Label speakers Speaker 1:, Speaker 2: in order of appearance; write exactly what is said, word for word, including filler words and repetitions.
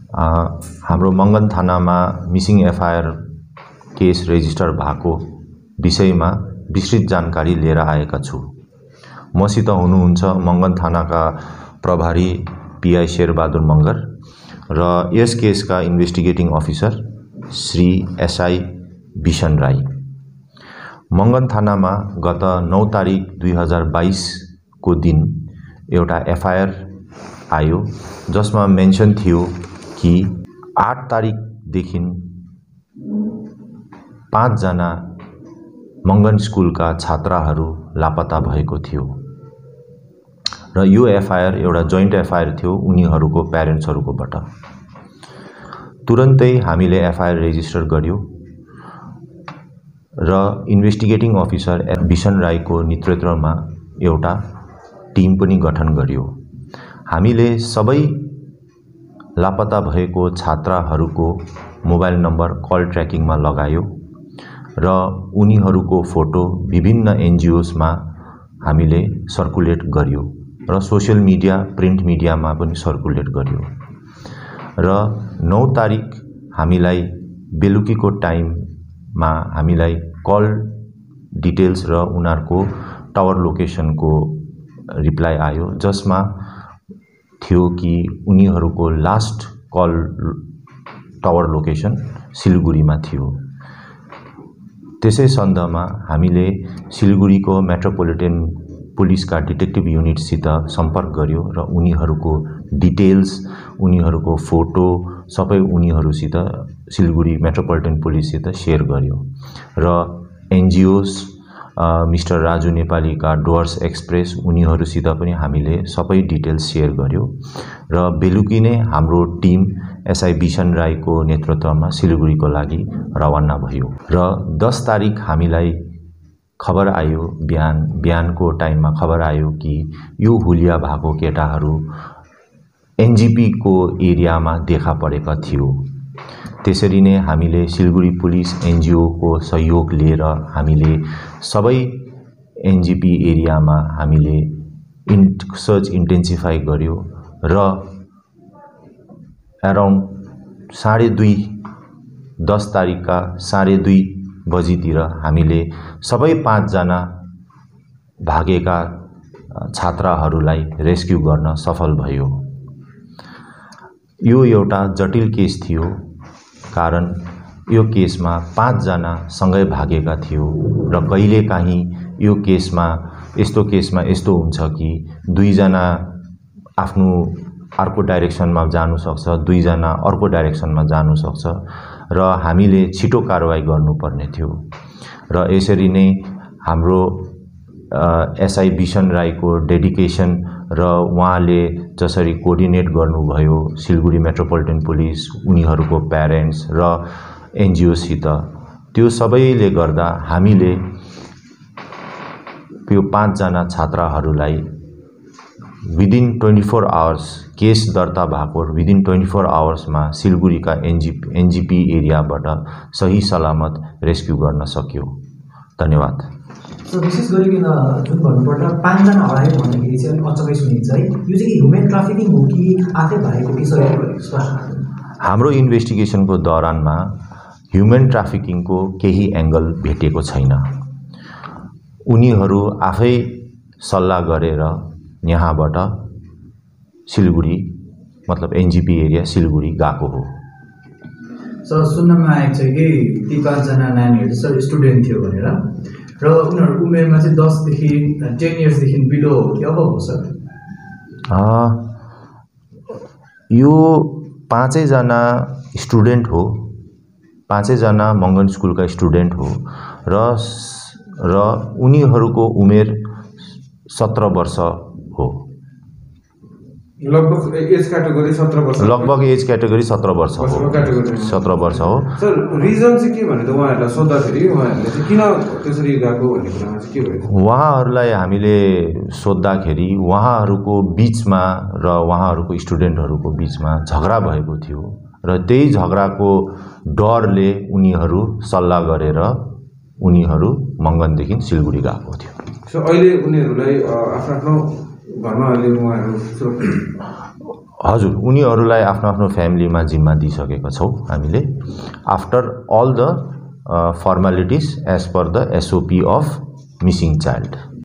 Speaker 1: हाम्रो मङ्गन थानामा missing FIR case resistor भएको विषयमा विस्तृत जानकारी लिएर आएका छु। मसित हुनुहुन्छ मङ्गन थानाका प्रभारी पीआई शेरबहादुर मगर र यस केसका investigating officer Shri SI Bishan Rai. Mangan थानामा गत नौ तारिक दुई हजार बाईस को दिन एउटा एफआइआर आयो, जसमा मेन्सन थियो कि आठ तारिकदेखि पाँचजना मङ्गन स्कुलका छात्राहरू लापता भएको थियो र यो एफआइआर एउटा जोइन्ट एफआइआर थियो उनीहरूको प्यारेन्ट्सहरूकोबाट। तुरन्तै हामीले एफआइआर रेजिस्टर गर्यो र इन्भेस्टिगेटिङ अफिसर बिशन राईको नेतृत्वमा एउटा टिम पनि गठन गर्यो। हामीले सबै लापता भएको छात्राहरूको मोबाइल नम्बर कल ट्र्याकिङमा लगायो र उनीहरूको फोटो विभिन्न एनजिओसमा हामीले सर्कुलेट गर्यो र सोशल मिडिया प्रिन्ट मिडियामा पनि सर्कुलेट गर्यो र नौ तारिक हामीलाई बेलुकीको टाइममा हामीलाई कल डिटेल्स र उनीहरूको टावर लोकेसनको रिप्लाई आयो, जसमा थियो कि उनीहरूको लास्ट कल टावर लोकेसन सिलगढीमा थियो। त्यसै सन्दर्भमा हामीले सिलगढीको मेट्रोपोलिटन पुलिसका डिटेक्टिभ युनिटसित सम्पर्क गर्यो र उनीहरूको डिटेल्स, उनीहरूको फोटो सबै उनीहरूसित सिलगढी मेट्रोपोलिटन पुलिससित सेयर गर्यो र एनजिओस मिस्टर राजु नेपालीका डुवर्स एक्सप्रेस उनीहरूसित पनि हामीले सबै डिटेल्स सेयर गर्यो र बेलुकी नै हाम्रो टिम एसआई बिशन राईको नेतृत्वमा सिलगढीको लागि रवाना भयो र दस तारिक हामीलाई खबर आयो, बिहान बिहानको टाइममा खबर आयो कि यो हुलिया भएको केटाहरू एनजिपीको एरियामा देखा परेका थियो। त्यसरी नै हामीले सिलगढी पुलिस एनजिओको सहयोग लिएर हामीले सबै एनजिपी एरियामा हामीले इन सर्च इन्टेन्सिफाई गर्यो र एराउन्ड साढे दुई दस तारिकका साढे दुई बजीतिर हामीले सबै पाँचजना भागेका छात्राहरूलाई रेस्क्यु गर्न सफल भयो। यो एउटा जटिल केस थियो, कारण यो केसमा पाँचजना सँगै भागेका थियो र कहिलेकाहीँ यो केसमा यस्तो केसमा यस्तो हुन्छ कि दुईजना आफ्नो अर्को डाइरेक्सनमा जानु सक्छ, दुईजना अर्को डाइरेक्सनमा जानु सक्छ र हामीले छिटो कारवाही गर्नुपर्ने थियो र यसरी नै हाम्रो एसआई बिशन राईको डेडिकेसन र उहाँले जसरी कोअर्डिनेट गर्नुभयो सिलगढी मेट्रोपोलिटन पुलिस, उनीहरूको प्यारेन्ट्स र एनजिओसित, त्यो सबैले गर्दा हामीले यो पाँचजना छात्राहरूलाई within twenty four hours case दर्ता भएको विदिन ट्वेन्टी फोर आवर्समा सिलगढीका एनजिपी एनजिपी एरियाबाट सही सलामत रेस्क्यु गर्न सक्यो। धन्यवाद।
Speaker 2: सो विशेष गरिकन जुन भन्नुपर्दा पाँचजना हरायो भन्दाखेरि चाहिँ अलिक अचम्मै सुनिन्छ है, यो चाहिँ ह्युमन ट्राफिकिङ हो कि आफै भएको कि स्पष्ट?
Speaker 1: हाम्रो इन्भेस्टिगेसनको दौरानमा ह्युमन ट्राफिकिङको केही एङ्गल भेटेको छैन। उनीहरू आफै सल्लाह गरेर यहाँबाट सिलगढी मतलब एनजिपी एरिया सिलगढी गएको हो।
Speaker 2: सर सुन्नमा आएको छ कि ती पाँचजना नानीहरू सर स्टुडेन्ट थियो भनेर र उनीहरूको उमेरमा चाहिँ दसदेखि टेन इयर्सदेखि बिलो हो कि अब हो सर?
Speaker 1: यो पाँचैजना स्टुडेन्ट हो, पाँचैजना मङ्गन स्कुलका स्टुडेन्ट हो र र उनीहरूको उमेर सत्र वर्ष हो।
Speaker 3: लगभग एज क्याटेगोरी सत्र वर्ष
Speaker 1: लगभग एज क्याटेगोरी सत्र वर्ष हो सत्र वर्ष हो
Speaker 3: सर रिजन चाहिँ के भने त उहाँहरूलाई सोद्धाखेरि उहाँहरूले चाहिँ किन त्यसरी गएको भन्ने कुरामा चाहिँ के भयो?
Speaker 1: उहाँहरूलाई हामीले सोद्धाखेरि उहाँहरूको बिचमा र उहाँहरूको स्टुडेन्टहरूको बिचमा झगडा भएको थियो र त्यही झगडाको डरले उनीहरू सल्लाह गरेर उनीहरू मङ्गनदेखि सिलगढी गएको थियो।
Speaker 3: सो अहिले उनीहरूलाई आफ्नो आफ्नो घरमा अहिले उहाँहरू सुरक्षित?
Speaker 1: हजुर, उनीहरूलाई आफ्नो आफ्नो फ्यामिलीमा जिम्मा दिइसकेका छौँ हामीले after all the formalities as per the SOP of missing child.